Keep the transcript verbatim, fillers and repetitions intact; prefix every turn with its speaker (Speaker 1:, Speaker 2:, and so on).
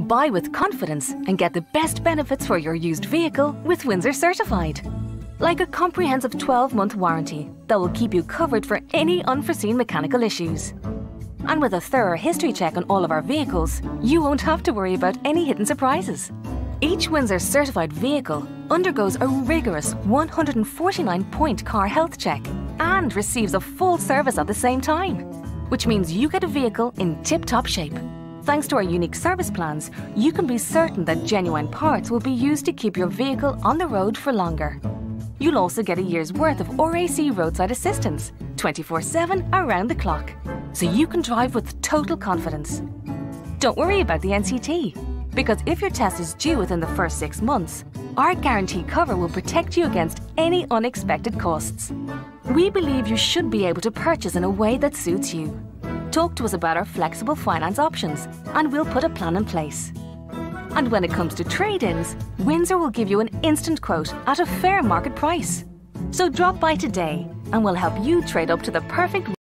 Speaker 1: Buy with confidence and get the best benefits for your used vehicle with Windsor Certified. Like a comprehensive twelve month warranty that will keep you covered for any unforeseen mechanical issues. And with a thorough history check on all of our vehicles, you won't have to worry about any hidden surprises. Each Windsor Certified vehicle undergoes a rigorous one hundred forty-nine point car health check and receives a full service at the same time, which means you get a vehicle in tip-top shape. Thanks to our unique service plans, you can be certain that genuine parts will be used to keep your vehicle on the road for longer. You'll also get a year's worth of R A C roadside assistance, twenty-four seven around the clock, so you can drive with total confidence. Don't worry about the N C T, because if your test is due within the first six months, our guarantee cover will protect you against any unexpected costs. We believe you should be able to purchase in a way that suits you. Talk to us about our flexible finance options and we'll put a plan in place. And when it comes to trade-ins, Windsor will give you an instant quote at a fair market price. So drop by today and we'll help you trade up to the perfect